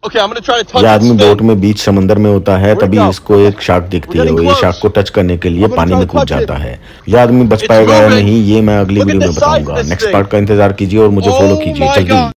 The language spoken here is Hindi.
ये आदमी बोट में बीच समंदर में होता है, तभी इसको एक शार्क दिखती है और ये शार्क को टच करने के लिए पानी में कूद जाता है। ये आदमी बच पाएगा या नहीं, ये मैं अगली वीडियो में बताऊंगा। नेक्स्ट पार्ट का इंतजार कीजिए और मुझे फॉलो कीजिए जल्दी।